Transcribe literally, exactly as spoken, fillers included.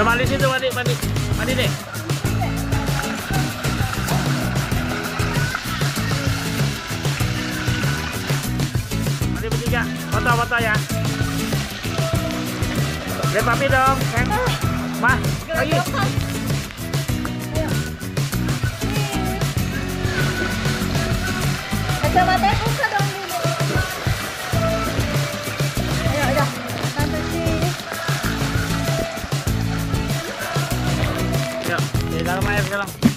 mandi situ, mandi, mandi, mandi deh. Mandi bertiga, foto-foto ya. Lihat papi dong, sayang. Mah, lagi. Kacamatanya buka dong dulu. Ayo, ayo. Tante sih. Yuk, di dalam air sekarang.